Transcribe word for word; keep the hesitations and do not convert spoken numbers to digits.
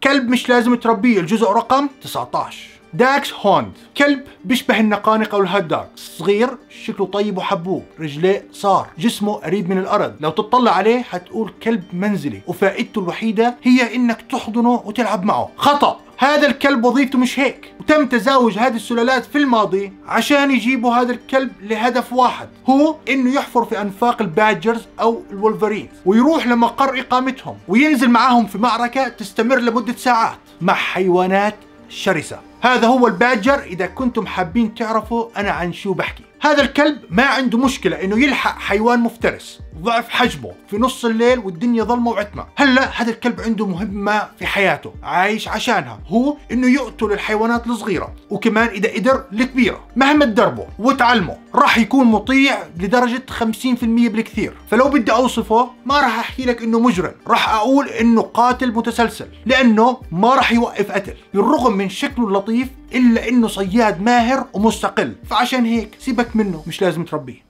كلب مش لازم تربيه، الجزء رقم تسعة عشر. داكس هوند، كلب بيشبه النقانق او الهوت دوغ، صغير شكله طيب وحبوب، رجليه صار، جسمه قريب من الارض، لو تطلع عليه حتقول كلب منزلي وفائدته الوحيدة هي انك تحضنه وتلعب معه. خطأ، هذا الكلب وظيفته مش هيك، وتم تزاوج هذه السلالات في الماضي عشان يجيبوا هذا الكلب لهدف واحد، هو انه يحفر في انفاق البادجرز او الولفرينز ويروح لمقر اقامتهم وينزل معاهم في معركة تستمر لمدة ساعات مع حيوانات شرسة. هذا هو البادجر. إذا كنتم حابين تعرفوا أنا عن شو بحكي. هذا الكلب ما عنده مشكلة إنه يلحق حيوان مفترس ضعف حجمه في نص الليل والدنيا ظلمة وعتمة. هلا هذا الكلب عنده مهمة في حياته عايش عشانها، هو إنه يقتل الحيوانات الصغيرة، وكمان إذا قدر الكبيرة. مهما تدربه وتعلمه راح يكون مطيع لدرجة خمسين بالمئة بالكثير. فلو بدي أوصفه ما راح أحكي لك إنه مجرم، راح أقول إنه قاتل متسلسل، لأنه ما راح يوقف قتل بالرغم من شكله اللطيف، إلا إنه صياد ماهر ومستقل. فعشان هيك سيبك منه، مش لازم تربيه.